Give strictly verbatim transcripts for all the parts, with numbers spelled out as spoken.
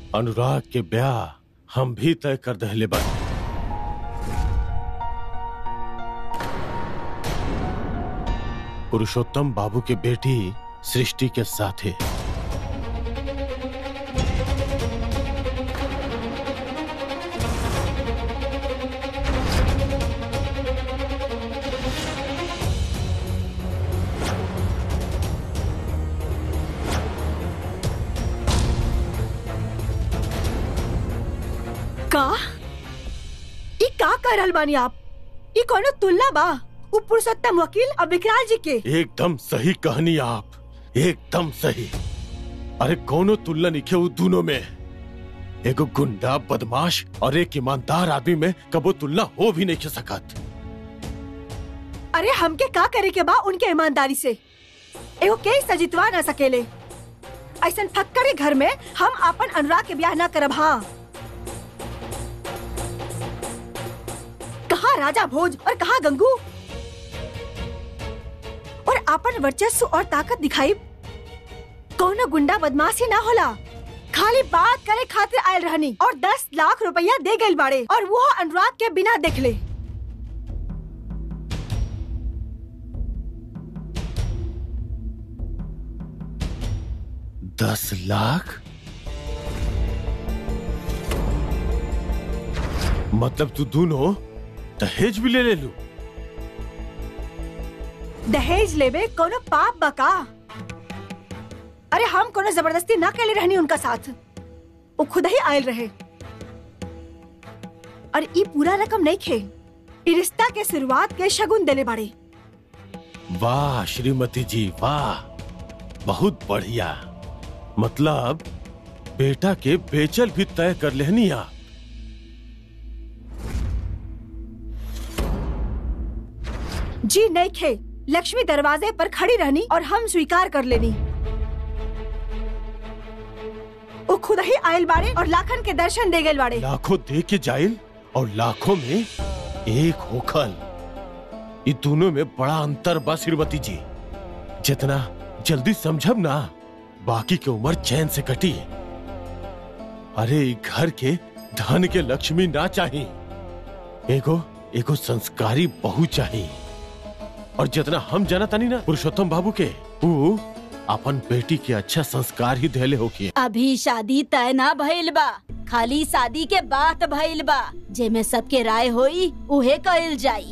अनुराग के ब्याह हम भी तय कर दहले बानी। पुरुषोत्तम बाबू के बेटी सृष्टि के साथे। का ई का करल बानी आप? ई कोनो तुलना बा उ पुरुषोत्तम वकील और विकराल जी के? एकदम सही कहनी आप, एकदम सही। अरे कोनो तुलना नहीं उ दोनों में। एगो गुंडा बदमाश और एक ईमानदार आदमी में कबो तुलना हो भी नहीं सकत। अरे हमके का करे के बा उनके ईमानदारी से? एगो के सजितवा ना सकेले। ऐसन फक्करे घर में हम अपन अनुराग के ब्याह ना करब। हाँ, कहाँ राजा भोज और कहाँ गंगू? और अपन वर्चस्व और ताकत दिखाई कौनो गुंडा बदमाशी ना होला। खाली बात करे खातिर आयल रहनी और दस लाख रुपया दे गए बाड़े और वो अनुराग के बिना देख ले। दस लाख मतलब तू दोनों दहेज भी ले ले लू? दहेज लेवे कोनो पाप बका? अरे हम कोनो जबरदस्ती ना कैले रहनी उनका साथ, वो खुद ही आयल रहे। और ई पूरा रकम नहीं खे, ई रिश्ता के शुरुआत के शगुन देले बाड़े। वाह श्रीमती जी वाह, बहुत बढ़िया। मतलब बेटा के बेचल भी तय कर लेनी आप। जी नहीं खे, लक्ष्मी दरवाजे पर खड़ी रहनी और हम स्वीकार कर लेनी। वो खुद ही आयल बाड़े और लाखन के दर्शन दे गए बाड़े। लाखों दे के जाइल और लाखों में एक होखल, ये दोनों में बड़ा अंतर बा श्रीमती जी। जितना जल्दी समझब ना, बाकी की उम्र चैन से कटी। अरे घर के धन के लक्ष्मी ना चाहिए, एगो एगो संस्कारी बहू चाहिए। और जितना हम जाना तानी ना पुरुषोत्तम बाबू के, वो अपन बेटी के अच्छा संस्कार ही देले होके। अभी शादी तय ना भइल बा, खाली शादी के बात भइल बा, जेमे सबके राय होई उहे कइल जाई।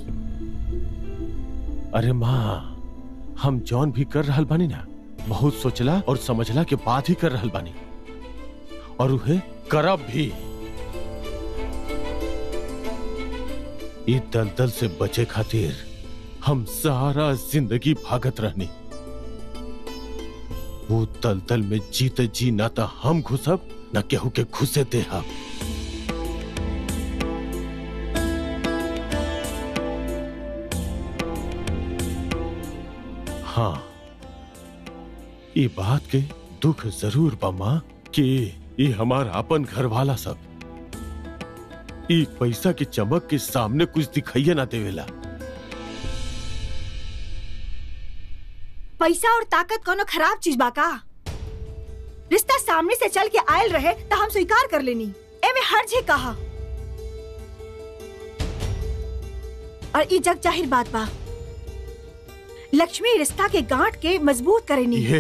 अरे माँ, हम जौन भी कर रहल बानी ना, बहुत सोचला और समझला के बाद ही कर रहल बानी, और उहे करब भी। ई दलदल से बचे खातिर हम सारा जिंदगी भागत रहनी। वो दलदल में जीते जी ना तो हम घुसब न केहू के घुसे देहब। हाँ, ये बात के दुख जरूर बा माँ कि ये हमार अपन घर वाला सब ई पैसा की चमक के सामने कुछ दिखाइए ना देवेला। पैसा और ताकत कोनो खराब चीज बा का? रिश्ता सामने से चल के आयल रहे तो हम स्वीकार कर लेनी, एमे हर्ज ही कहा। और ई जग जाहिर बात बा, लक्ष्मी रिश्ता के गांठ के मजबूत करेनी। ये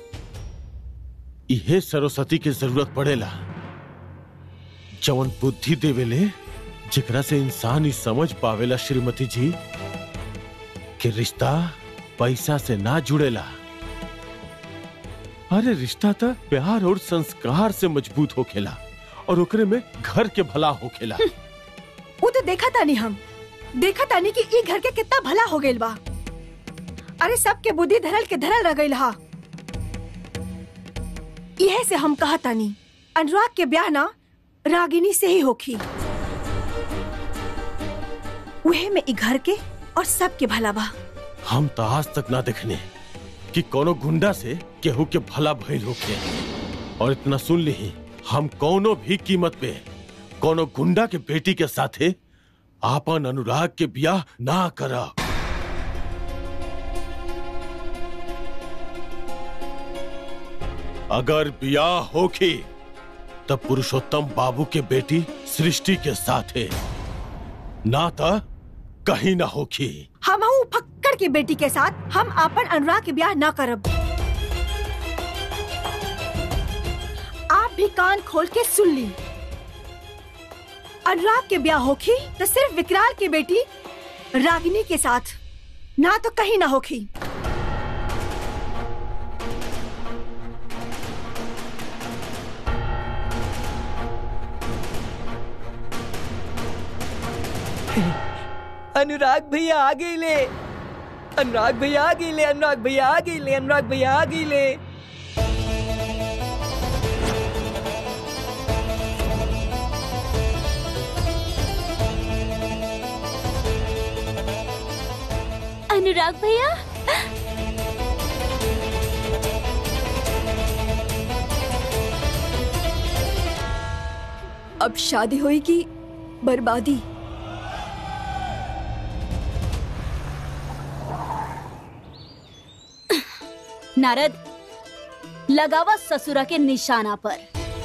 इहे सरस्वती की जरूरत पड़ेला, जवन बुद्धि देवेले, जेकरा से इंसान ही समझ पावेला श्रीमती जी कि रिश्ता पैसा से ना जुड़ेला। अरे रिश्ता तो प्यार और संस्कार से मजबूत होखेला और ओकरे में घर के भला होखेला। वो तो देखा तानी, हम देखा तानी कि ई घर के कितना भला हो गइल बा। अरे सबके बुद्धि धरल के धरल रह गइल हा। यह से हम कहा तानी अनुराग के ब्याह ना रागिनी से ही होखी। वह में ई घर के और सबके भला बा। हम तो आज तक ना देखने कि कोनो गुंडा से केहू के भला भइल होखे। और इतना सुन ली, हम कोनो भी कीमत पे कोनो गुंडा के बेटी के साथे आपन अनुराग के ब्याह ना करब। अगर ब्याह होखी तब पुरुषोत्तम बाबू के बेटी सृष्टि के साथ है, ना तो कहीं ना होखी। हम फक्कड़ की बेटी के साथ हम अपन अनुराग के ब्याह ना करब। आप भी कान खोल के सुन ली, अनुराग के ब्याह होखी तो सिर्फ विकराल की बेटी रागिनी के साथ, ना तो कहीं ना होखी। अनुराग भैया आ गई ले, अनुराग भैया आ गई ले, अनुराग भैया आ गई ले, अनुराग भैया आ गई ले। अनुराग भैया, अब शादी हुई कि बर्बादी? नारद, लगावा ससुरा के निशाना पर।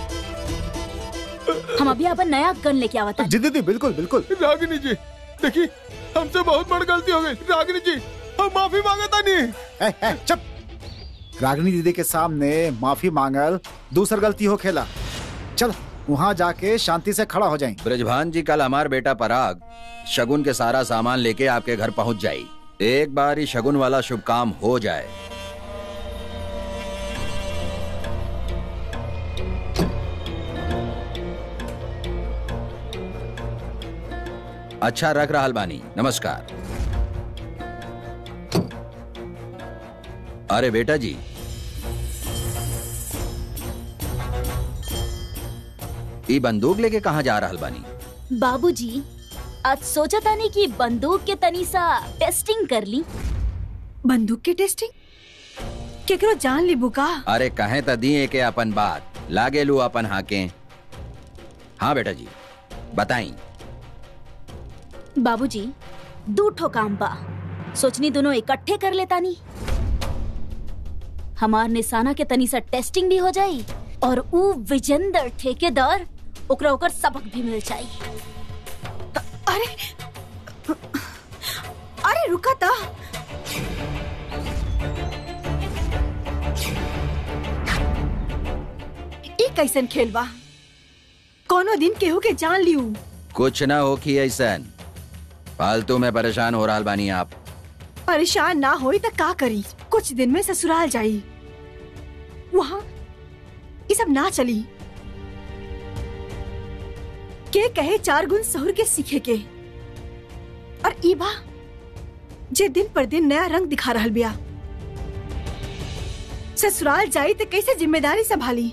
हम अभी अपन नया गन लेके आवता। जी दीदी, बिल्कुल बिल्कुल। रागिनी जी देखिए, हमसे बहुत बड़ी गलती हो गई। रागिनी जी हम माफी मांगता नहीं। ए, ए, चुप। रागिनी दीदी के सामने माफी मांगल दूसर गलती हो खेला। चल वहाँ जाके शांति से खड़ा हो जाएं। ब्रजभान जी, कल हमार बेटा पराग शगुन के सारा सामान लेके आपके घर पहुँच जाये। एक बार ही शगुन वाला शुभ काम हो जाए। अच्छा रख रहल बानी, नमस्कार। अरे बेटा जी, ये बंदूक लेके कहाँ जा रहल बानी? बाबूजी, आज सोचा था नहीं कि बंदूक के तनी सा टेस्टिंग कर ली। बंदूक की टेस्टिंग? केकरो जान ली बुका? अरे कहे त दिए के अपन बात लागे लू अपन हाके। हाँ बेटा जी बताई। बाबूजी, दू ठो काम बा, सोचनी दोनों इकट्ठे कर लेता नी। हमार निशाना के तनी सा टेस्टिंग भी हो जाई और ऊ विजेंदर ठेकेदार ओकरा ओकर सबक भी मिल जाई। अरे अरे रुका था। ये कैसन खेल बा? कोनो दिन केहू के जान लियू। कुछ ना हो कि ऐसन फालतू में परेशान हो रहा बानी आप। परेशान ना होई तो का करी? कुछ दिन में ससुराल जाई, वहाँ ये सब ना चली। के कहे चार गुण सहुर के सीखे के। और ईबा जे दिन पर दिन नया रंग दिखा रहल बिया। ससुराल जाई तो कैसे जिम्मेदारी संभाली?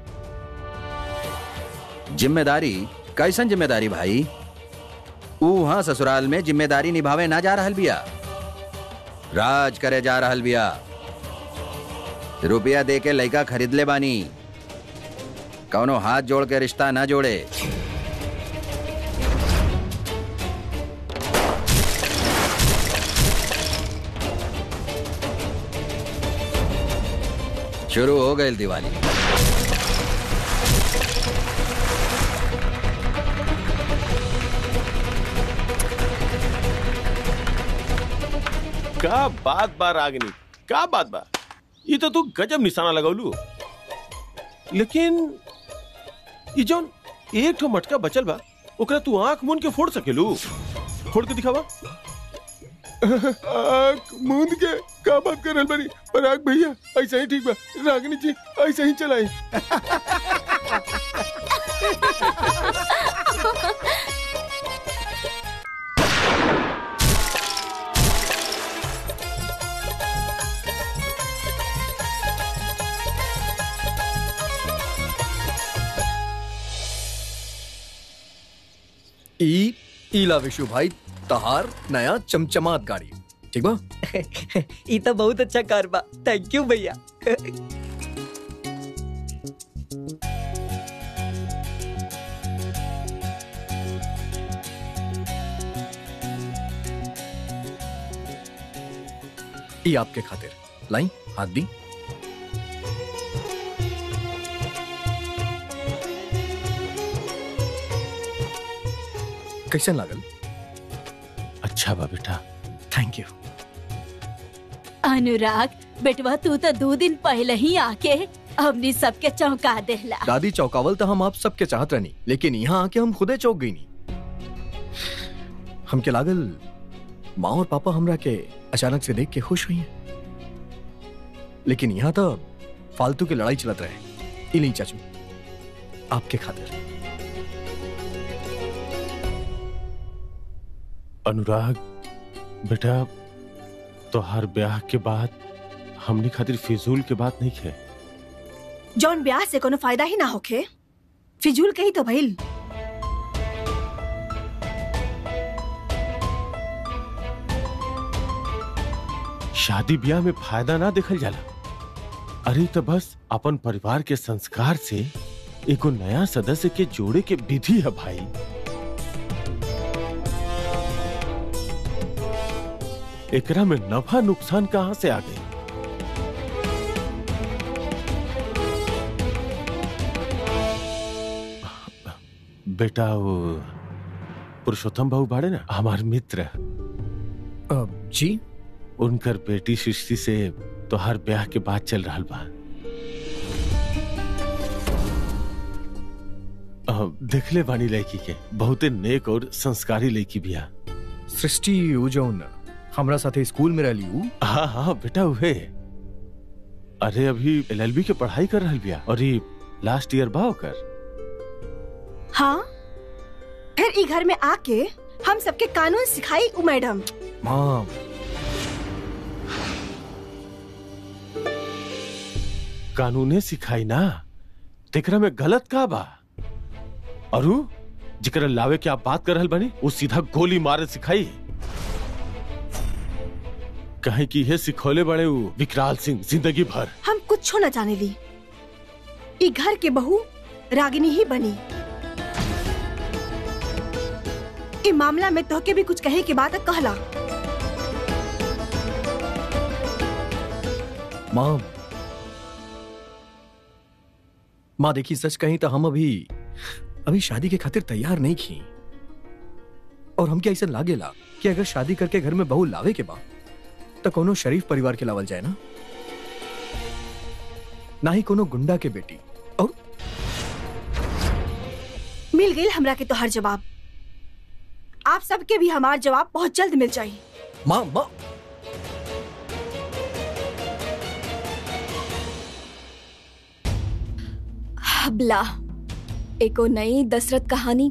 जिम्मेदारी? कैसन जिम्मेदारी भाई? वहाँ ससुराल में जिम्मेदारी निभावे ना जा रहल बिया, राज करे जा रहल बिया। रुपया दे के लड़का खरीद ले बानी, कौनो हाथ जोड़ के रिश्ता ना जोड़े। शुरू हो गई दिवाली। का बात बा रागिनी, का बात बा? ये तो तू गजब निशाना लगौलू, लेकिन ये जौन एक ठो मटका बचल बा ओकरा तू आंख मूंद के फोड़ सकेलू? फोड़ के दिखावा। आंख मूंद के का बात कर रहल बानी? पराग भैया ऐसा ही ठीक बा, रागिनी जी ऐसा ही चलाई। ई ईला विशु भाई तहार नया चमचमात गाड़ी, ठीक बा? ये तो बहुत अच्छा कार बा, थैंक यू भैया। ई आपके खातिर लाई, हाथ दी। कैसन लागल? अच्छा बा बेटा। Thank you. अनुराग बेटवा तू तो दो दिन पहले ही आके हमनी सबके चौंका देला। दादी चौकावल तो हम आप सबके चाहत रहनी, लेकिन यहाँ आके हम खुदे चौक गई नहीं। हमके लागल माँ और पापा हमरा के अचानक से देख के खुश हुई हैं, लेकिन यहाँ तो फालतू की लड़ाई चलत रहे। इली चाचू आपके खातिर। अनुराग बेटा, तो हर ब्याह के बाद हमनी खातिर फिजूल के बात नहीं खे। जौन ब्याह से कोनो फायदा ही ना होखे, फिजूल के ही तो भइल। शादी ब्याह में फायदा ना देखल जाला। अरे तो बस अपन परिवार के संस्कार से एगो नया सदस्य के जोड़े के विधि है भाई। एकरा में नफा नुकसान कहां से आ गई? बेटा वो पुरुषोत्तम बाबू बाड़े ना, हमार मित्र। जी? उनकर बेटी सृष्टि से तो हर ब्याह के बाद चल रहा बा। देखले बानी लड़की के, बहुते नेक और संस्कारी लड़की बिया। सृष्टि उ जौन हमरा साथे स्कूल में रहली उ? हाँ हाँ बेटा उहे। अरे अभी एल एल बी के पढ़ाई कर रहल बिया और ये लास्ट ईयर बा ओकर। हाँ, फिर ई घर में आके हम सबके कानून सिखाई उ मैडम। माँ, कानूने सिखाई ना, तेकरा में गलत का बा? और जिकरा लावे के आप बात कर रहल बनी, वो सीधा गोली मारे सिखाई। कहे कि ये सिखोले बड़े वो विकराल सिंह जिंदगी भर। हम कुछ न जाने ली, ई घर के बहू रागिनी ही बनी। ई मामला में तोहके भी कुछ कहे के बात कहला। माँ माँ देखी, सच कहीं तो हम अभी अभी शादी के खातिर तैयार नहीं की। और हम क्या ऐसा लागेला कि अगर शादी करके घर में बहू लावे के बाद तो कोनो शरीफ परिवार के लावल जाए ना, ना ही कोनो गुंडा के बेटी। और मिल गई हमरा के तो हर जवाब। आप सबके भी हमार जवाब बहुत जल्द मिल जाए। माँ माँ हबला एको नई दशरथ कहानी।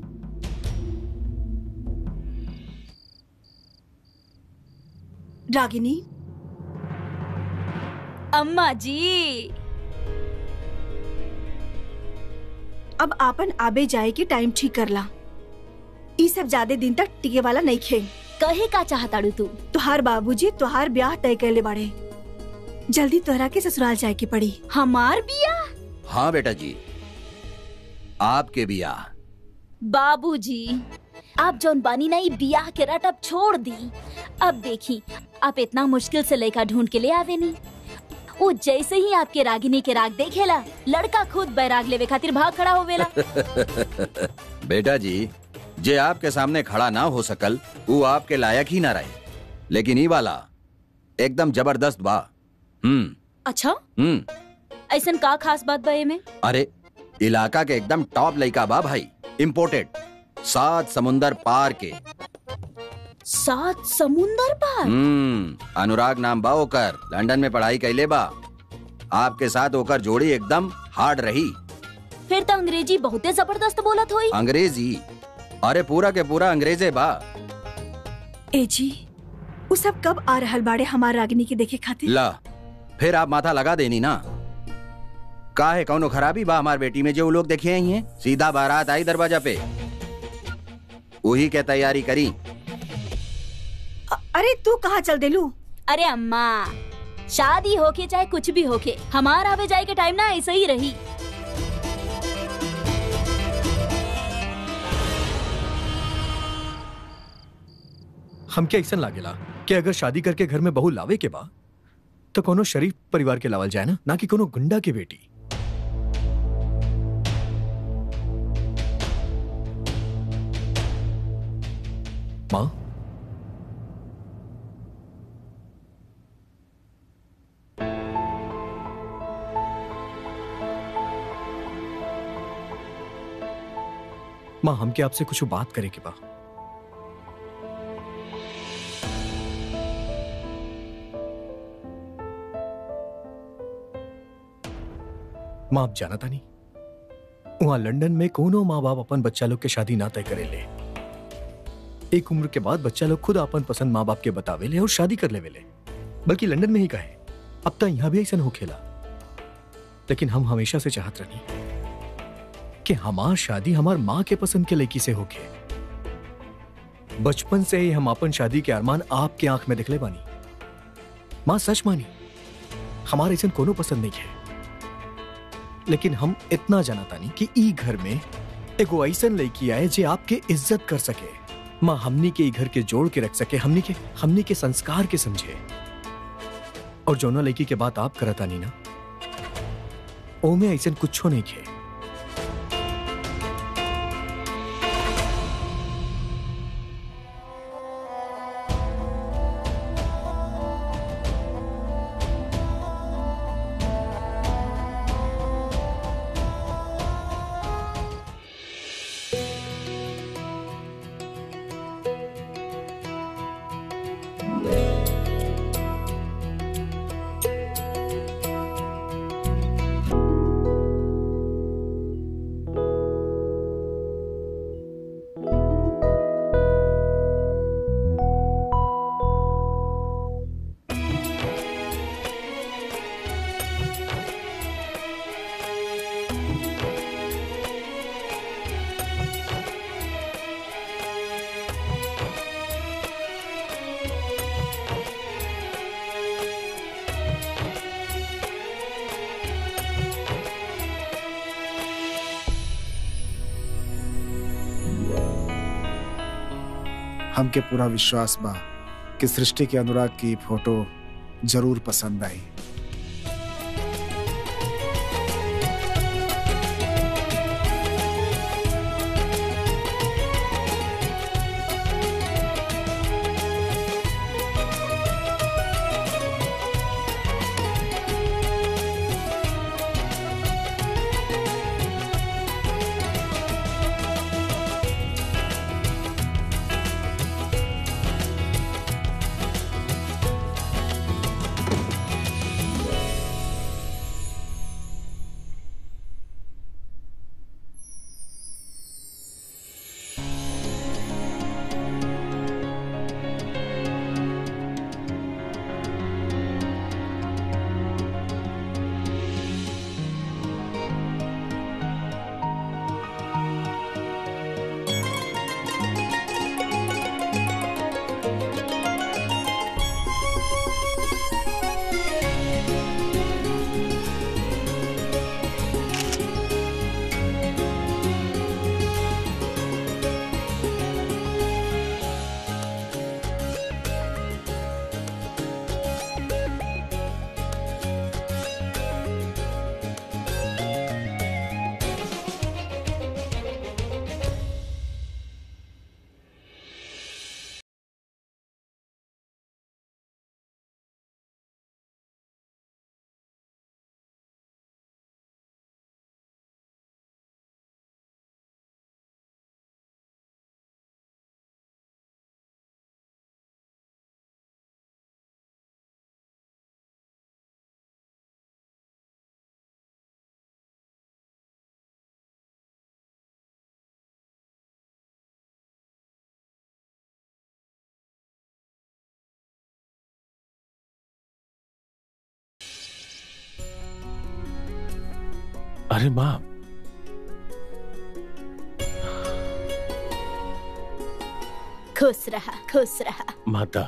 रागिनी, अम्मा जी, अब आपन आबे जाए के टाइम ठीक करला। ई सब ज्यादा दिन तक टिके वाला नहीं खे। कहे का चाहताड़ू तू? तुहार बाबूजी तुहार ब्याह तय करले बाड़े, जल्दी तोहरा के ससुराल जाए के पड़ी। हमार बियाह? हाँ बेटा जी, आपके बियाह। बाबूजी, आप जौन बानी नहीं बियाह के रट अब छोड़ दी। अब देखी, आप इतना मुश्किल से लड़का ढूंढ के ले आवे नहीं। वो जैसे ही आपके रागिनी के राग देखेला, लड़का खुद बैराग लेवे खातिर भाग खड़ा होवेला। बेटा जी, जे आपके सामने खड़ा ना हो सकल, वो आपके लायक ही ना रहे। लेकिन ई वाला एकदम जबरदस्त बा। हम्म। अच्छा? हम्म। ऐसन का खास बात बा एमे? अरे इलाका के एकदम टॉप लड़का बा भाई, इम्पोर्टेड, सात समुंदर पार के। सात समुंदर पार? हम्म। अनुराग नाम बा ओकर, लंदन में पढ़ाई कैले बा। आपके साथ ओकर जोड़ी एकदम हार्ड रही। फिर तो अंग्रेजी बहुते जबरदस्त बोलत होई। अंग्रेजी? अरे पूरा के पूरा अंग्रेजे बा। ए जी, वो सब कब आ रहल बाड़े हमार रागिनी के देखे खातिर? ला, फिर आप माथा लगा देनी ना। का है, कौनो खराबी बा हमार बेटी में जो वो लोग देखे ही हैं? सीधा बारात आई दरवाजा पे, वही के तैयारी करी। अ- अरे तू कहाँ चल देलू? अरे अम्मा, शादी होके चाहे कुछ भी होके, हमार आवे जाए के टाइम ना ऐसे ही रही। हम क्या ऐसा लागेला कि अगर शादी करके घर में बहू लावे के बा तो कोनो शरीफ परिवार के लावल जाए ना, ना कि कोनो गुंडा की बेटी। माँ, माँ हमके आपसे कुछ बात करे के बा। माँ आप जाना था नहीं, वहां लंदन में कोनो माँ बाप अपन बच्चा लोग के शादी ना तय करेले। एक उम्र के बाद बच्चा लोग खुद अपन पसंद माँ बाप के बतावेले और शादी कर लेवेले। बल्कि लंदन में ही कहे, अब तक यहां भी ऐसा हो खेला। लेकिन हम हमेशा से चाहत रही कि हमार शादी हमार माँ के पसंद के लड़की से होके। बचपन से ही हम अपन शादी के अरमान आपके आंख में दिखले बानी। माँ सच मानी, हमारे ऐसा कोनो पसंद नहीं है। लेकिन हम इतना जानता नहीं कि ई घर में एगो ऐसन लड़की आए जे आपके इज्जत कर सके। माँ हमनी के ई घर के जोड़ के रख सके, हमनी के हमनी के संस्कार के समझे। और जो ना लड़की के बात आप करता नहीं ना, ओमे ऐसा कुछ नहीं है। हमके पूरा विश्वास बा कि सृष्टि के अनुराग की फोटो जरूर पसंद आई। अरे माँ, खुश रहा, खुश रहा। माता,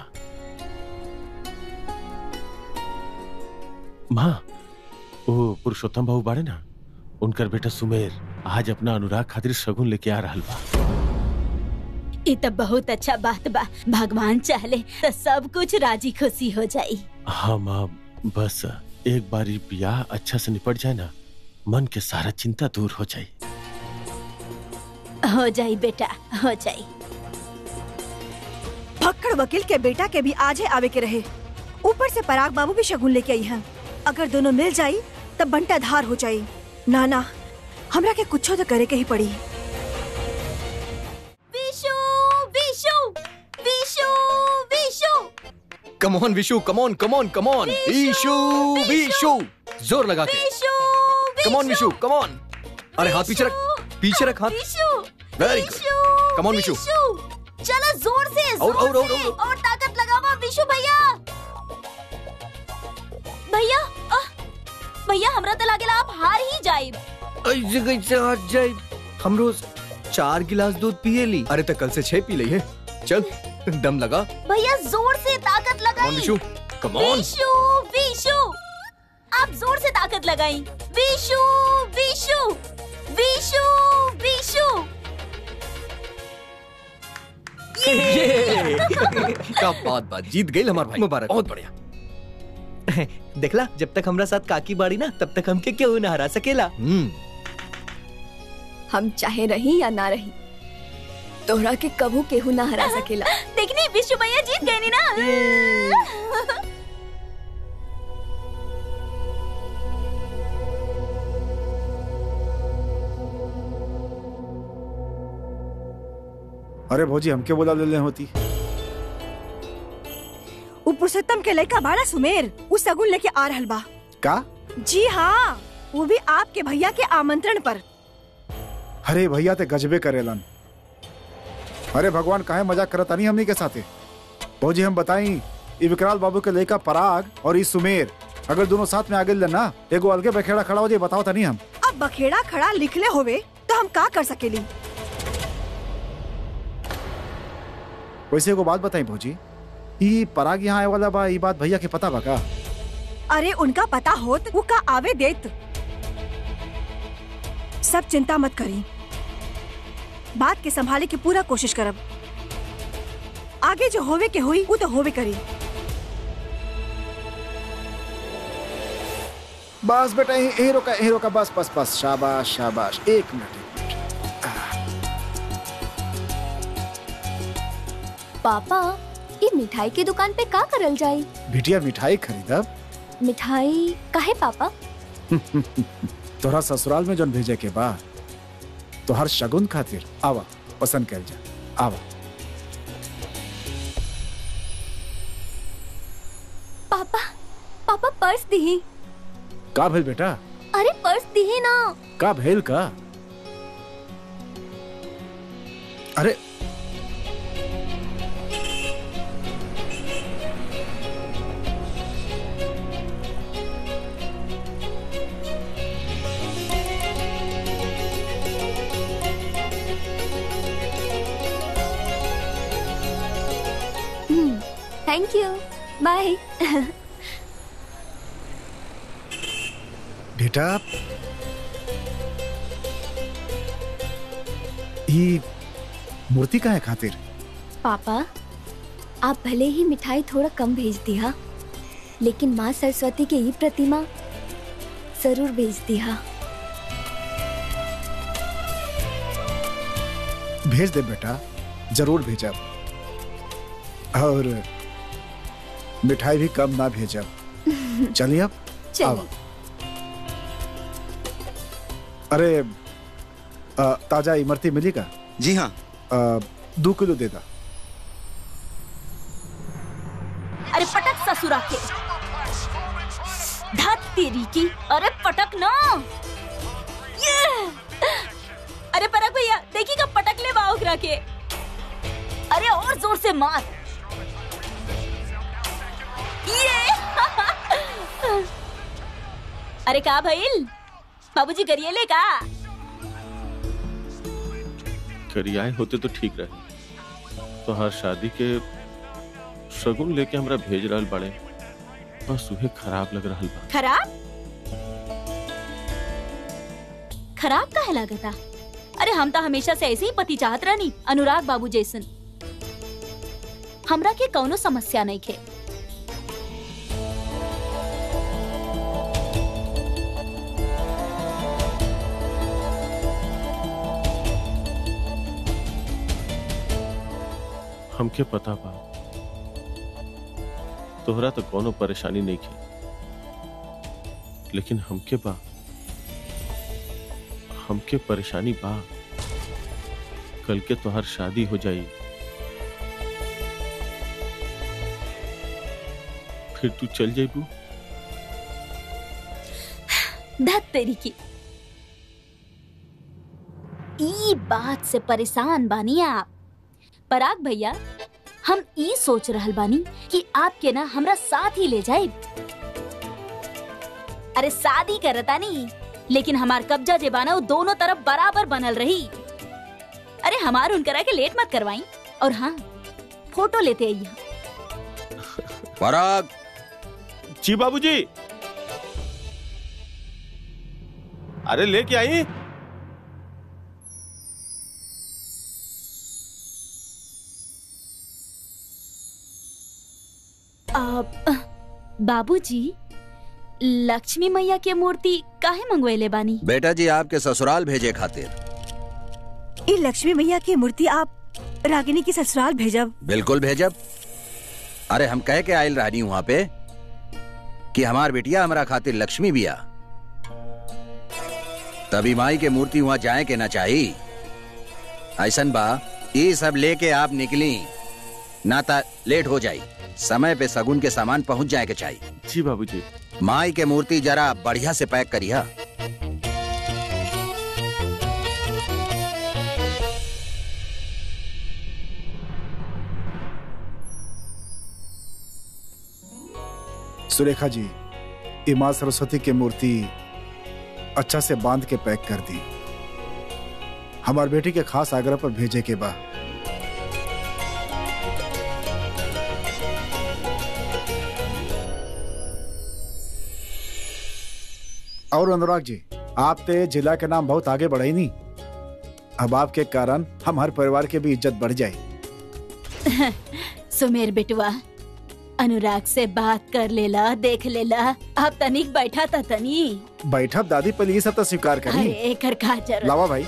माँ, वो पुरुषोत्तम बाबू बाड़े ना, उनकर बेटा सुमेर आज अपना अनुराग खातिर शगुन लेके आ रहल बा। ये तो बहुत अच्छा बात बा। भगवान चाहले तो सब कुछ राजी खुशी हो जाई। हाँ माँ, बस एक बारी ब्याह अच्छा से निपट जाए ना, मन के सारा चिंता दूर हो जाए। हो जाई बेटा, हो जाई। भक्कड़ वकील के बेटा के भी आज है आवे के रहे। ऊपर से पराग बाबू भी शगुन लेके आई हैं। अगर दोनों मिल जाई तब बंटा धार हो जाई। ना ना, हमरा के कुछ तो करे के ही पड़ी। Vishu Vishu Vishu Vishu come on Vishu, come on come on come on. Vishu Vishu जोर लगा के। Come on Vishu, come on. अरे हाथ पीछे रख, पीछे रख हाथ। Very good. Come on Vishu. चलो जोर से, और और और और और ताकत लगावा विशु भैया। भैया आह, भैया हमरा तो लागेला आप हार ही जाइब। ऐसे कैसे हार जाए? हम रोज चार गिलास दूध पिए ली। अरे तो कल से छह पी ली है। चल दम लगा। भैया जोर से ताकत लगाई। Vishu, come on. विशु विशु आप जोर से ताकत लगाई। विशु विशु विशु विशु ये क्या बात बात जीत गई हमारा भाई। मुबारक, बहुत बढ़िया। देखला, जब तक हमरा साथ काकी बाड़ी ना तब तक हमके क्यों ना हरा सकेला। हम्म हम चाहे रही या ना रही, तोहरा के कबू केहू ना हरा सकेला। देखनी विशु भैया जीत गए नी ना। अरे भौजी हमके बोला ले ले होती। उ पुरुषोत्तम के लड़का बाड़ा सुमेर उस सगुन लेके आ रहल बा। का? जी हाँ, वो भी आपके भैया के आमंत्रण पर। अरे भैया ते गजबे करेलन। अरे भगवान काहे मजाक करता नहीं हमनी के साथे। भौजी हम बताई, ये विकराल बाबू के लड़का पराग और ये सुमेर अगर दोनों साथ में आगे लेना एगो अलगे बखेड़ा खड़ा हो जाए, बताओ था नहीं हम। अब बखेड़ा खड़ा लिखले होवे तो हम का कर सकेली। वैसे एगो बात बताई भौजी, ये पराग यहाँ आए वाला बा, ये बात भैया के पता बा का? अरे उनका पता होत वो का आवे देत। सब चिंता मत करी, बात के संभाले की पूरा कोशिश करब। आगे जो होवे के हुई वो तो होवे करी। बस बेटा यही रोका यही रोका, बस बस बस, शाबाश शाबाश। एक मिनट। पापा, ये मिठाई की दुकान पे का करल जाई? बिटिया मिठाई खरीदब। मिठाई काहे पापा? तोहरा ससुराल में जोन भेजे के बाद तो हर शगुन खातिर आवा पसंद कर जा। आवा। पापा पापा पर्स दी। का भेल बेटा? अरे पर्स दी ना। का भेल का? अरे थैंक यू, बाय। बेटा ये मूर्ति का है खातिर? पापा आप भले ही मिठाई थोड़ा कम भेज दिया, लेकिन माँ सरस्वती के ये प्रतिमा जरूर भेज दिया। भेज दे बेटा, जरूर भेजब। और मिठाई भी कम ना भेजब। चलिए अब चलिए। अरे आ, ताजा इमरती मिली का? जी हाँ। आ, दो किलो दे दा। अरे पटक ससुरा के। धत तेरी की। अरे पटक ना। ये। अरे पराग भैया देखिएगा, पटक ले बाउकरा के। अरे और जोर से मार। ये। अरे का भइल? बाबूजी करिए का? करियाए होते तो ठीक रहे। तो हर शादी के शगुन लेके हमरा भेज रहल बड़े, बस उहे खराब लग रहल बा। खराब? खराब काहे लागता? अरे हम तो हमेशा से ऐसे ही पति चाहत रहनी, अनुराग बाबू जैसन। हमरा के कौनो समस्या नहीं खे। हमके पता बा तोहरा तो कोनो परेशानी नहीं की, लेकिन हमके बा हमके परेशानी बा। कल के तोहर शादी हो जाई, फिर तू चल जाइबू। धत तेरी की, ई बात से परेशान बानी आप। पराग भैया, हम ई सोच रहल बानी कि आपके ना हमरा साथ ही ले जाए। अरे शादी करता नहीं, लेकिन हमार कब्जा जेबाना वो दोनों तरफ बराबर बनल रही। अरे हमार उनकरा के लेट मत करवाई। और हाँ, फोटो लेते आइए। पराग। जी बाबूजी। अरे लेके आई। बाबूजी, लक्ष्मी मैया के मूर्ति काहे मंगवाइले बानी? बेटा जी आपके ससुराल भेजे खातिर। ये लक्ष्मी मैया की मूर्ति आप रागिनी की ससुराल भेजब? बिल्कुल भेजब। अरे हम कह के आयल रहनी वहाँ पे कि हमार बेटिया हमारा खातिर लक्ष्मी बिया, तभी माई के मूर्ति वहाँ जाए के ना चाहिए। ऐसन बा, ये सब लेके आप निकली ना ता लेट हो जाई। समय पे सगुन के सामान पहुँच जाए के चाहिए। जी बाबूजी। माई के मूर्ति जरा बढ़िया से पैक करिया। सुरेखा जी, ये माँ सरस्वती की मूर्ति अच्छा से बांध के पैक कर दी। हमार बेटी के खास आग्रह पर भेजे के बा। और अनुराग जी, आप ते जिला के नाम बहुत आगे बढ़े नहीं। अब आपके कारण हमारे परिवार के भी इज्जत बढ़ जाए। सुमेर बेटुआ, अनुराग से बात कर लेला, देख लेला। आप तनिक बैठा था तनी। बैठा दादी, पहले ये सब तो स्वीकार करी। अरे एकर का जरूरत? लावा भाई।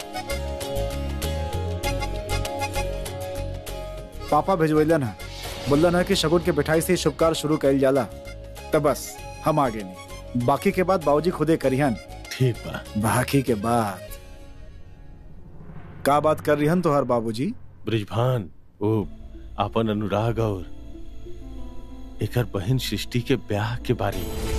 पापा भेजवेलन है, बोलन है कि शगुन के बिठाई से शुभ कार्य शुरू कर जाला। तो बस हम आगे नहीं, बाकी के बाद बाबूजी खुदे करिहन। ठीक बा। बाकी के बाद का बात कर रिहन तो हर बाबूजी? ब्रिजभान, वो अपन अनुराग और एकर बहन सृष्टि के ब्याह के बारे में।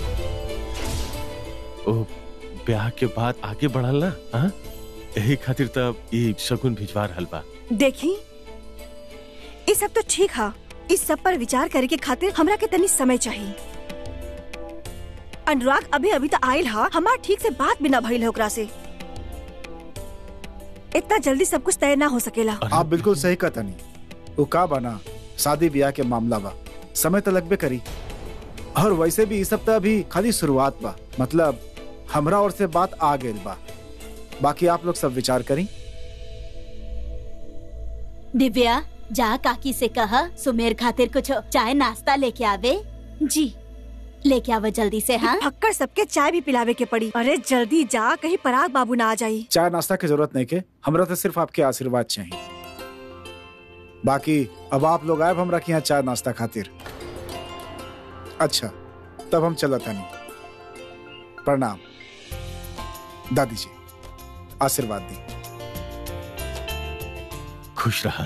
ओ ब्याह के बाद आगे बढ़ल ना, हाँ? यही खातिर तब ये शगुन भिजवा रहल बा। देखी, ये सब तो ठीक है। इस सब पर विचार करे के खातिर हमरा के तनी समय चाहिए। अनुराग अभी अभी तो आयल हा, हमार ठीक से बात भी ना भइल है ओकरा से। इतना जल्दी सब कुछ तय ना हो सकेला। आप बिल्कुल सही कहता नहीं। वो का बना, शादी ब्याह के मामला बा, समय तो लगबे करी। और वैसे भी इस सप्ताह अभी खाली शुरुआत बा, मतलब हमरा और से बात आ गई बा। बाकी आप लोग सब विचार करी। दिव्या, जा काकी से कहा सुमेर खातिर कुछ चाय नाश्ता लेके आवे। जी लेके आवे जल्दी से। हाँ, फक्कर सबके चाय भी पिलावे के पड़ी। अरे जल्दी जा, कहीं पराग बाबू ना आ जाये। चाय नाश्ता की जरूरत नहीं के, हमरा तो सिर्फ आपके आशीर्वाद चाहिए। बाकी अब आप लोग आए हमरा के यहाँ चाय नाश्ता खातिर। अच्छा, तब हम चलत हनी। प्रणाम दादी जी, आशीर्वाद दी। खुश रहा।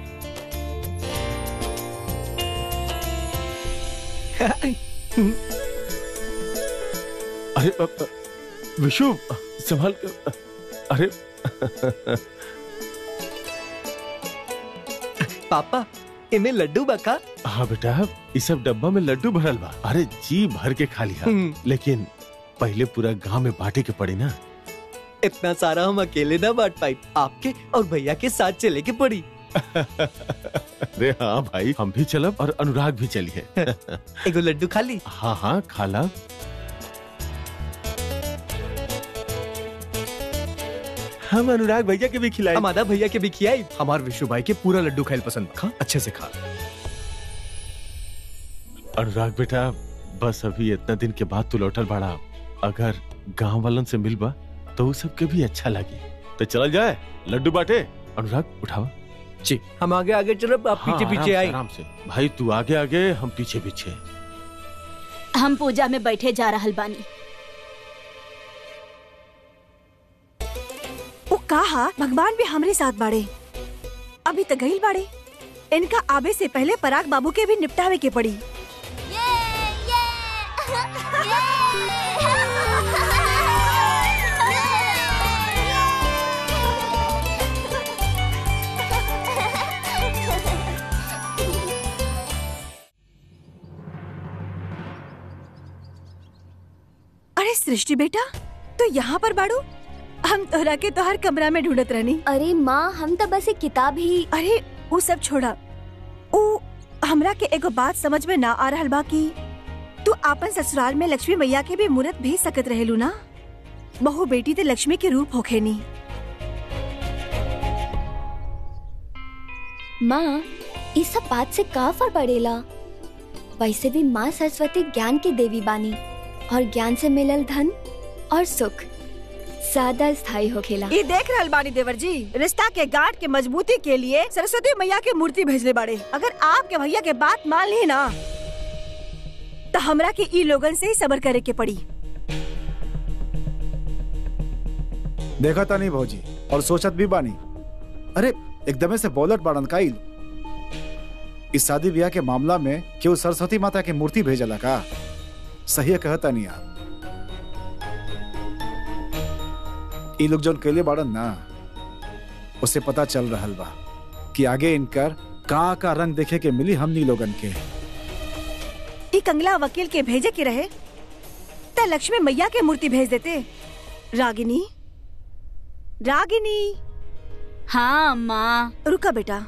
अरे विशु, संभाल कर। अरे पापा, इनमें लड्डू बका? हाँ बेटा, इस सब डब्बा में लड्डू भरल बा। अरे जी भर के खा लिया, लेकिन पहले पूरा गांव में बांटे के पड़ी ना। इतना सारा हम अकेले ना बांट पाई, आपके और भैया के साथ चले के पड़ी। अरे हाँ भाई, हम भी चलब और अनुराग भी चलिए। एगो लड्डू खा ली? हाँ हाँ खा ला। हम अनुराग भैया के भी खिलाए। हम आधा भैया के भी खिलाई। हमार विशु भाई के पूरा लड्डू खाइल पसंद। खा, अच्छे से खा। अनुराग बेटा, बस अभी इतना दिन के बाद तू लौटल बाड़ा। अगर गांव वालन से मिलबा तो सबके भी अच्छा लगी। तो चला जाए, लड्डू बांटे। अनुराग उठाओ। जी हम आगे आगे चलो, आप हाँ, पीछे आराम पीछे से, आई। आराम से भाई, तू आगे आगे हम पीछे पीछे। हम पूजा में बैठे जा रहल बानी। वो कहा भगवान भी हमरे साथ बाड़े, अभी तक गईल बाड़े। इनका आबे से पहले पराग बाबू के भी निपटावे के पड़ी। अरे सृष्टि बेटा, तो यहाँ पर बाड़ू? हम तोहरा के तो हर कमरा में ढूंढत रहनी। अरे माँ, हम तो बस एक किताब ही। अरे वो सब छोड़ा, वो हमरा के एगो बात समझ में ना आ रहल बा कि तू आपन ससुराल में लक्ष्मी मैया के भी मूर्त भेज सकत रहेलू ना। बहू बेटी ते लक्ष्मी के रूप होखेनी। माँ, इस सब बात से का फर्क पड़ेला? वैसे भी माँ सरस्वती ज्ञान की देवी बानी, और ज्ञान से मिलल धन और सुख ज्यादा स्थायी होखेला। ये देख रहल बानी देवर जी, रिश्ता के गांठ के मजबूती के लिए सरस्वती मैया के मूर्ति भेजले बाड़े। अगर आपके भैया के बात मान ली ना, तो हमरा के ई लोगन से ही सबर करे के पड़ी। देखा था नहीं भौजी, और सोचत भी बानी। अरे एकदमे से बोलट बाड़न काइल। इस शादी ब्याह के मामला में क्यों सरस्वती माता की मूर्ति भेजला का? सही कहता नहीं आप। ये लोग जोन केले बाड़न ना, उसे पता चल रहल बा कि आगे इनकर का का रंग देखे के मिली हमनी लोगन के। ई कंगला वकील के भेजे के रहे त लक्ष्मी मैया के मूर्ति भेज देते। रागिनी, रागिनी। हाँ माँ। रुका बेटा।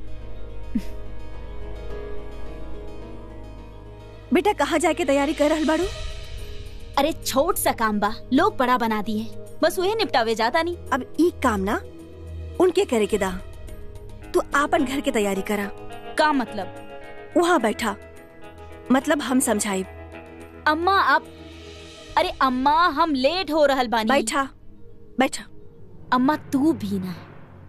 बेटा कहाँ जाके तैयारी कर रहल बाड़ू? अरे छोट सा काम बा, लोग बड़ा बना दिए, बस वही निपटावे जाता नहीं। अब ई काम ना उनके करे के दा। तू आपन घर के तैयारी करा। का मतलब? वहाँ बैठा, मतलब हम समझाई। अम्मा आप, अरे अम्मा हम लेट हो रहल बानी। बैठा बैठा। अम्मा तू भी ना।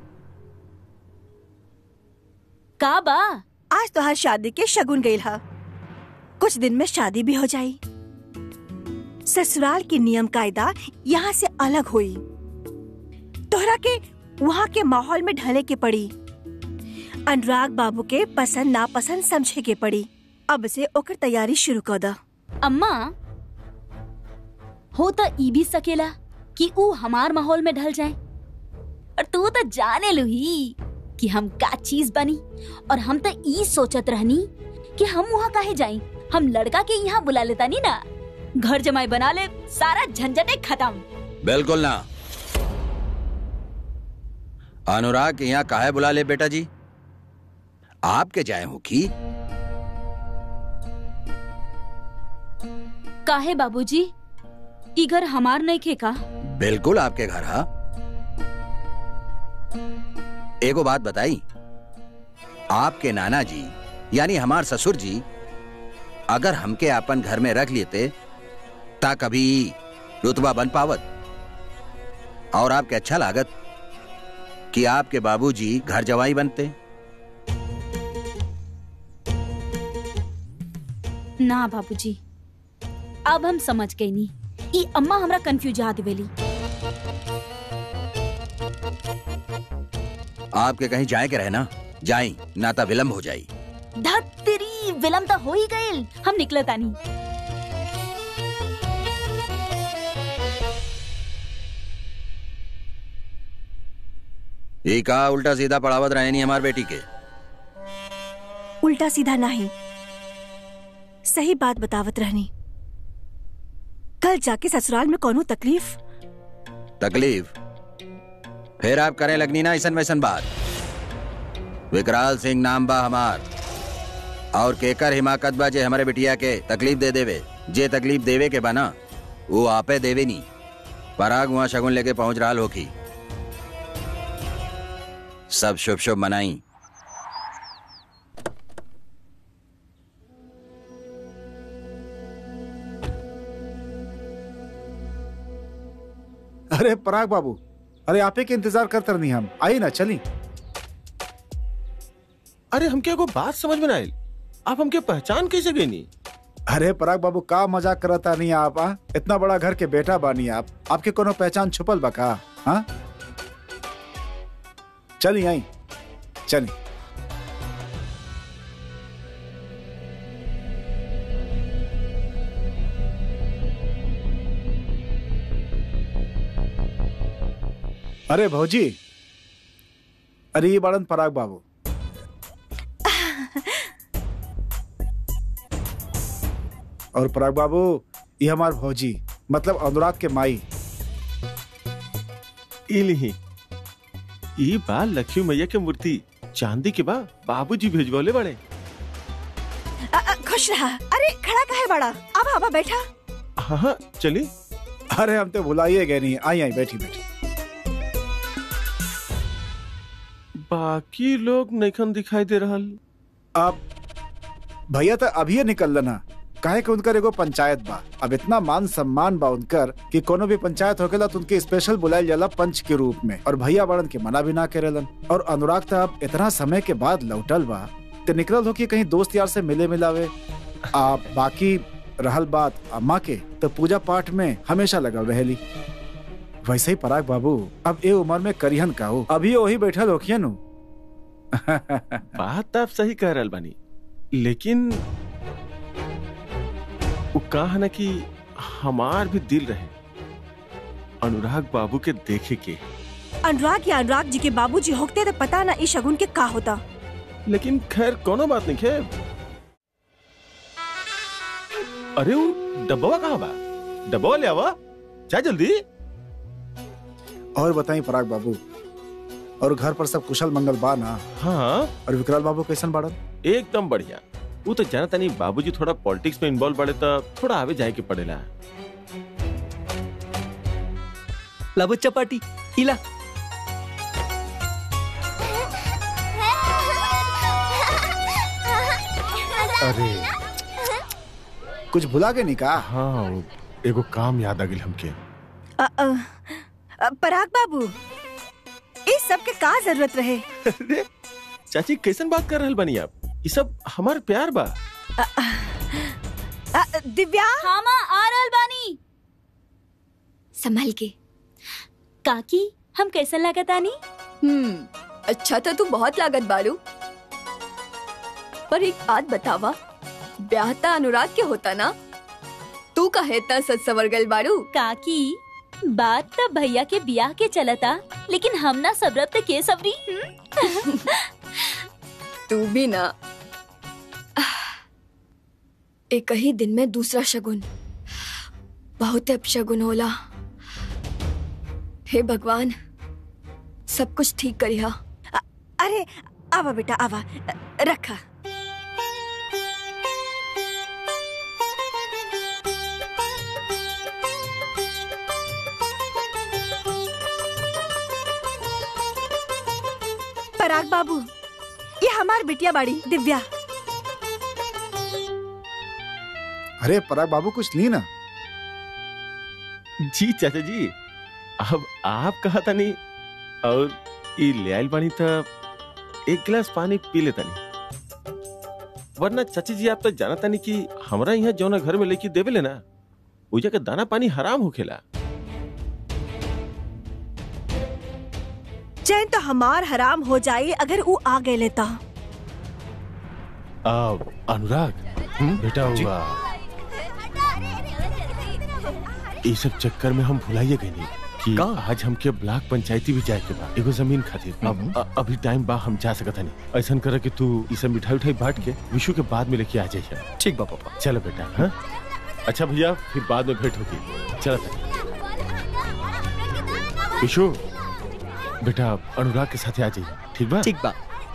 का बा? आज तो हर शादी के शगुन गईल हा, कुछ दिन में शादी भी हो जाई। ससुराल की नियम कायदा यहाँ से अलग हुई। तोहरा के वहाँ के माहौल में ढले के पड़ी। अनुराग बाबू के पसंद नापसंद समझे के पड़ी। अब से ओकर तैयारी शुरू कर दा। अम्मा हो तो ई भी सकेला कि ऊ हमार माहौल में ढल जाए, और तू तो जाने लू ही कि हम का चीज बनी। और हम तो ई सोचत रहनी कि हम वहाँ काहे जाई, हम लड़का के यहाँ बुला लेता नहीं ना, घर जमाई बना ले, सारा झंझटे खत्म। बिल्कुल ना। अनुराग के यहाँ काहे बुला ले बेटा जी? आपके जाए हो की? काहे बाबूजी, ई घर हमार नहीं खे का? बिल्कुल आपके घर। हा एगो बात बताई, आपके नाना जी यानी हमार ससुर जी अगर हमके अपन घर में रख लेते ता कभी रुतबा बन पावत? और आपके अच्छा लागत कि आपके बाबूजी घर जवाई बनते? ना बाबूजी, अब हम समझ गई नी। ई अम्मा हमरा कंफ्यूज आ देवेली। आपके कहीं जाए के रहना, जाई ना ता विलम्ब हो जाई। धत्तरी विलम्ब तो हो ही गईल, हम निकले तानी। ये का उल्टा सीधा पढ़ावत रहे नहीं हमार बेटी के? उल्टा सीधा नहीं, सही बात बतावत रहनी। कल जाके ससुराल में कोनो तकलीफ? तकलीफ फिर आप करें लगनी ना ऐसन वैसन बात। विकराल सिंह नाम बा हमार, और केकर हिमाकत बा जे हमारे बिटिया के तकलीफ दे देवे। जे तकलीफ देवे के बना वो आपे देवे नी। पराग वहां शगुन लेके पहुंच रहा होकी। सब शुभ शुभ मनाई। अरे पराग बाबू, अरे आपे के इंतजार करते नहीं हम। आई ना चली। अरे हमके एगो बात समझ में ना आइल, आप हमके पहचान कैसे गई नी? अरे पराग बाबू का मजाक करता नहीं आप? आ? इतना बड़ा घर के बेटा बानी आप, आपके कोनो पहचान छुपल बा का? हाँ चली आई चली। अरे भौजी, अरे ये बड़न पराग बाबू। और पराग बाबू ये हमार भौजी, मतलब अनुराग के माई। इलही ई बा लक्ष्मी मैया के मूर्ति, चांदी के बा, बाबूजी भेजवाले बड़े। अ, अ, खुश रहा। अरे खड़ा काहे बड़ा? अब आवा बैठा। हाँ हाँ चली। अरे हम तो भुलाइए गए नहीं, आई आई बैठी बैठी। बाकी लोग नैखन दिखाई दे रहल। अब भैया तो अभी निकल लेना, काहे कि उनकर एगो पंचायत बा। अब इतना मान सम्मान बा उनकर कि कोनो भी पंचायत होकेला तो उनके स्पेशल बुलायल जाला पंच के रूप में, और भैया बड़न के मना भी ना करेलन। और अनुराग तो अब इतना समय के बाद लौटल बा तो निकलल हो कि कहीं दोस्त यार से मिले मिलावे। आप बाकी रहल बात अम्मा के, तो पूजा पाठ में हमेशा लगल रहेली। वैसे ही पराग बाबू अब ए उम्र में करिहन का हो, अभी वही बैठल होखियन हो। बात आप सही कह रहल बानी, लेकिन वो कहा ना कि हमार भी दिल रहे अनुराग बाबू के देखे के। अनुराग या अनुराग जी के बाबूजी होते तो पता ना इस शगुन के का होता। लेकिन खैर कोनो बात नहीं है। अरे वो डब्बा कहाँ बा? डब्बा ले आवा, जा जल्दी। और बताई पराग बाबू, और घर पर सब कुशल मंगल बा ना? हाँ। और विकराल बाबू कैसन बाड़न? एकदम बढ़िया। वो तो जानता नहीं बाबूजी थोड़ा पॉलिटिक्स में इन्वॉल्व बड़े तो थोड़ा आवे जाए के पड़ेला। लाबो चपाटी इला। अरे कुछ भुला के नहीं का? हाँ एगो काम याद आ गई हमके। अ, अ, अ, पराग बाबू इस सब के का जरूरत रहे? अरे चाची कैसन बात कर रहल बनी आप? ये सब हमार प्यार बा। अ, अ, दिव्या। हाँ माँ आ रहल बानी। संभल के। काकी हम कैसन लागत आनी? हम्म अच्छा तो तू बहुत लागत बालू, पर एक बात बतावा, ब्याह ता अनुराग के होता ना? तू कहे ता सच सवर गल बाड़ू। काकी बात तो भैया के बियाह के चलता, लेकिन हम ना सबरत के सबरी। तू भी ना। एक ही दिन में दूसरा शगुन, बहुत अपशगुन होला। हे भगवान सब कुछ ठीक करिहा। अरे आवा बेटा आवा, रखा। पराग बाबू ये हमार बिटिया बाड़ी दिव्या। अरे पराग बाबू कुछ ली ना? जी चाचा जी, अब आप कहा था नहीं और ये ले आइल बानी था, एक गिलास पानी पी लेता नहीं। वरना चाची जी आप तो जानता नहीं कि हमारा यहाँ जौना घर में लेके देवे लेना वो जगह दाना पानी हराम होखेला। चैन तो हमार हराम हो जाए अगर वो आ गए लेता। अब अनुराग बेटा हुआ, इस सब चक्कर में हम भुलाइए गए नहीं कि आज हमके ब्लॉक पंचायती भी जाए के बा एगो जमीन खातिर। अब अ- अभी टाइम बा हम जा सकता नहीं। ऐसा करे कि तू इस मिठाई उठाई बांट के विशु के बाद में लेके आ जाइए। ठीक बा पापा। चलो बेटा। हाँ अच्छा भैया फिर बाद में भेंट होगी। चलो विशु बेटा अनुराग के साथ आ जाइए। ठीक बा? ठीक बा।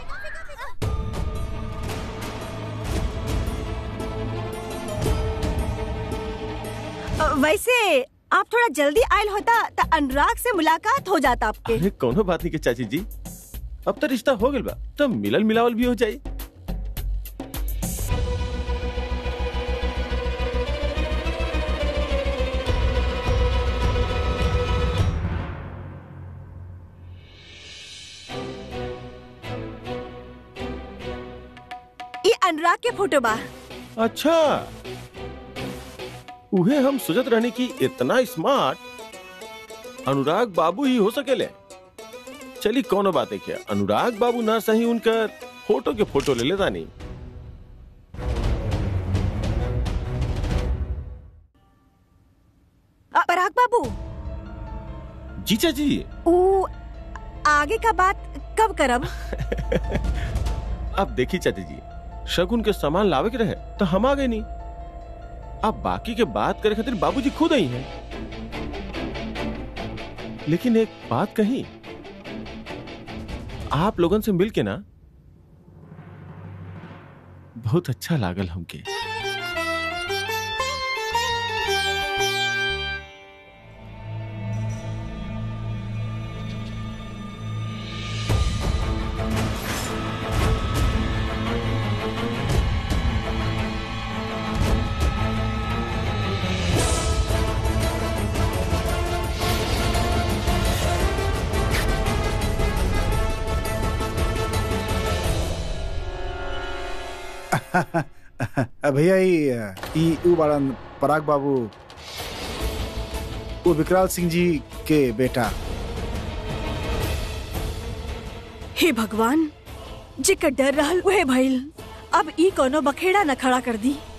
वैसे आप थोड़ा जल्दी आयल होता तो अनुराग से मुलाकात हो जाता आपके। अरे कोनो बात नहीं के चाची जी, अब तो रिश्ता हो गया बा, तो मिलल मिलावल भी हो जाए। अनुराग के फोटो बा। अच्छा, उहे हम सोचत रहने की इतना स्मार्ट अनुराग बाबू ही हो सकेले। चली कौनो बात है क्या, अनुराग बाबू ना सही उनका फोटो के फोटो ले लेता नहीं। पराग बाबू। जीजा जी। ओ, आगे का बात कब करब? अब देखी चाची जी, शगुन के सामान लावे के रहे तो हम आ गए नहीं। अब बाकी के बात करे खातिर बाबूजी खुद आई हैं। लेकिन एक बात कही, आप लोगन से मिलके ना बहुत अच्छा लागल हमके। भैया ई ऊ बाड़न पराग बाबू, वो विकराल सिंह जी के बेटा। हे भगवान, जेकर डर रहल वह भइल। अब ई कोनो बखेड़ा न खड़ा कर दी।